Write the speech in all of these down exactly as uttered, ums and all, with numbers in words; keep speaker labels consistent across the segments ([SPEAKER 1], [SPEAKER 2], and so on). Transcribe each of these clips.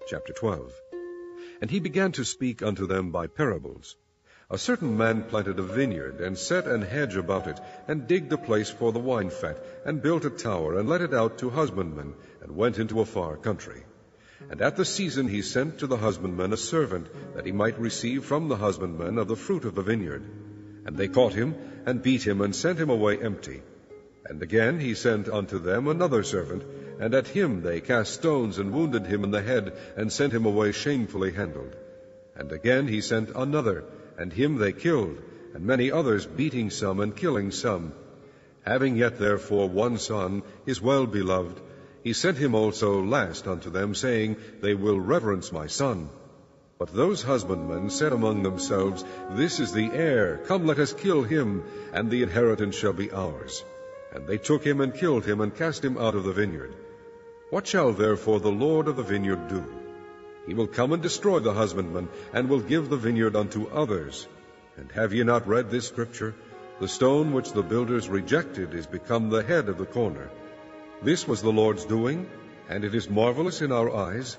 [SPEAKER 1] Chapter twelve. And he began to speak unto them by parables. A certain man planted a vineyard, and set an hedge about it, and digged a place for the wine fat, and built a tower, and let it out to husbandmen, and went into a far country. And at the season he sent to the husbandman a servant, that he might receive from the husbandman of the fruit of the vineyard. And they caught him, and beat him, and sent him away empty. And again he sent unto them another servant, and at him they cast stones, and wounded him in the head, and sent him away shamefully handled. And again he sent another, and him they killed, and many others, beating some and killing some. Having yet therefore one son, his well-beloved, he sent him also last unto them, saying, They will reverence my son. But those husbandmen said among themselves, This is the heir, come let us kill him, and the inheritance shall be ours. And they took him and killed him, and cast him out of the vineyard. What shall therefore the Lord of the vineyard do? He will come and destroy the husbandman, and will give the vineyard unto others. And have ye not read this scripture? The stone which the builders rejected is become the head of the corner. This was the Lord's doing, and it is marvelous in our eyes.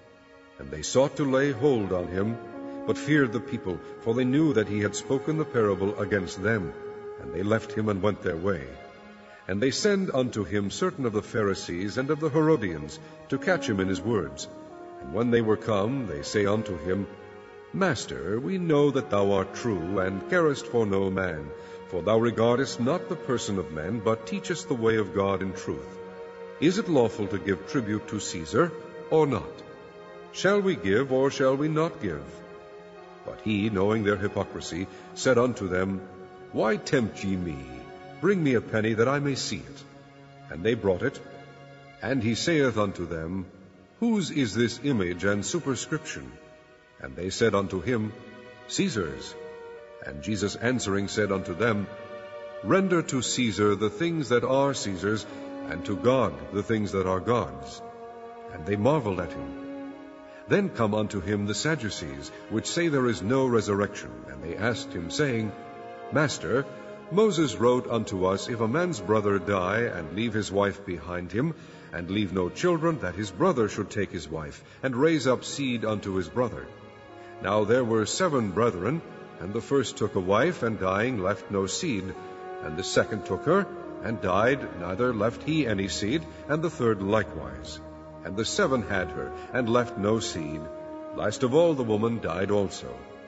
[SPEAKER 1] And they sought to lay hold on him, but feared the people, for they knew that he had spoken the parable against them. And they left him and went their way. And they send unto him certain of the Pharisees and of the Herodians, to catch him in his words. And when they were come, they say unto him, Master, we know that thou art true, and carest for no man, for thou regardest not the person of men, but teachest the way of God in truth. Is it lawful to give tribute to Caesar, or not? Shall we give, or shall we not give? But he, knowing their hypocrisy, said unto them, Why tempt ye me? Bring me a penny, that I may see it. And they brought it. And he saith unto them, Whose is this image and superscription? And they said unto him, Caesar's. And Jesus answering said unto them, Render to Caesar the things that are Caesar's, and to God the things that are God's. And they marveled at him. Then come unto him the Sadducees, which say there is no resurrection. And they asked him, saying, Master, Moses wrote unto us, If a man's brother die, and leave his wife behind him, and leave no children, that his brother should take his wife, and raise up seed unto his brother. Now there were seven brethren, and the first took a wife, and dying left no seed. And the second took her, and died, neither left he any seed, and the third likewise. And the seven had her, and left no seed. Last of all the woman died also.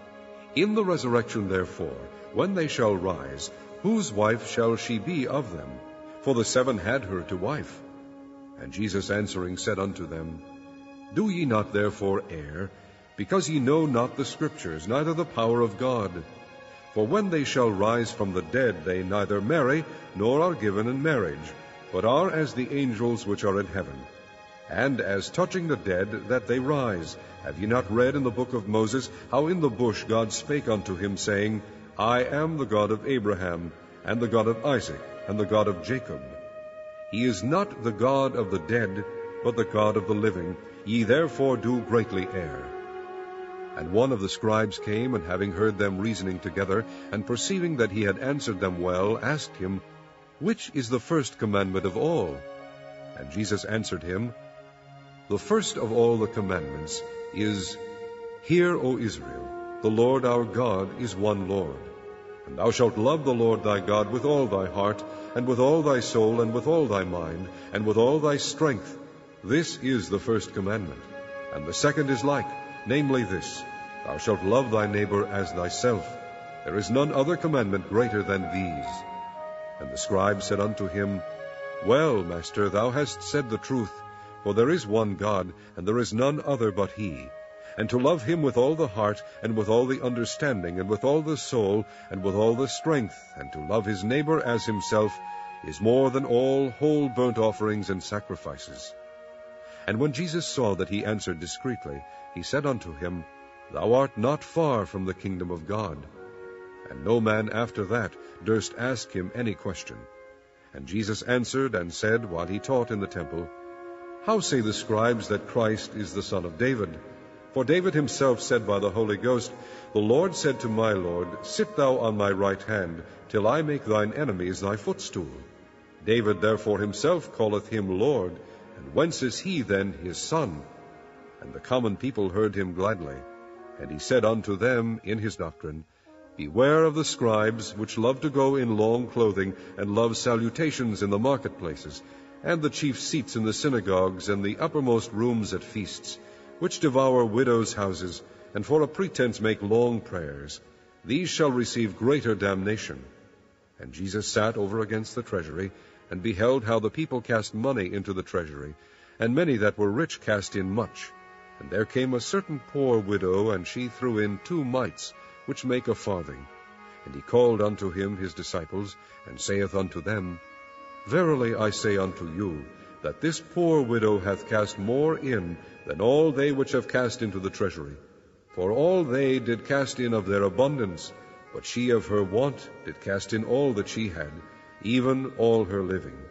[SPEAKER 1] In the resurrection therefore, when they shall rise, whose wife shall she be of them? For the seven had her to wife. And Jesus answering said unto them, Do ye not therefore err, because ye know not the Scriptures, neither the power of God? For when they shall rise from the dead, they neither marry, nor are given in marriage, but are as the angels which are in heaven. And as touching the dead, that they rise, have ye not read in the book of Moses, how in the bush God spake unto him, saying, I am the God of Abraham, and the God of Isaac, and the God of Jacob. He is not the God of the dead, but the God of the living. Ye therefore do greatly err. And one of the scribes came, and having heard them reasoning together, and perceiving that he had answered them well, asked him, Which is the first commandment of all? And Jesus answered him, The first of all the commandments is, Hear, O Israel, the Lord our God is one Lord. And thou shalt love the Lord thy God with all thy heart, and with all thy soul, and with all thy mind, and with all thy strength. This is the first commandment. And the second is like, namely this, Thou shalt love thy neighbor as thyself. There is none other commandment greater than these. And the scribe said unto him, Well, Master, thou hast said the truth, for there is one God, and there is none other but he. And to love him with all the heart, and with all the understanding, and with all the soul, and with all the strength, and to love his neighbor as himself, is more than all whole burnt offerings and sacrifices. And when Jesus saw that he answered discreetly, he said unto him, Thou art not far from the kingdom of God. And no man after that durst ask him any question. And Jesus answered and said, while he taught in the temple, How say the scribes that Christ is the son of David? For David himself said by the Holy Ghost, The Lord said to my Lord, Sit thou on my right hand, till I make thine enemies thy footstool. David therefore himself calleth him Lord. And whence is he then his son? And the common people heard him gladly. And he said unto them in his doctrine, Beware of the scribes, which love to go in long clothing, and love salutations in the marketplaces, and the chief seats in the synagogues, and the uppermost rooms at feasts, which devour widows' houses, and for a pretense make long prayers. These shall receive greater damnation. And Jesus sat over against the treasury, and beheld how the people cast money into the treasury, and many that were rich cast in much. And there came a certain poor widow, and she threw in two mites, which make a farthing. And he called unto him his disciples, and saith unto them, Verily I say unto you, that this poor widow hath cast more in than all they which have cast into the treasury. For all they did cast in of their abundance, but she of her want did cast in all that she had, even all her living.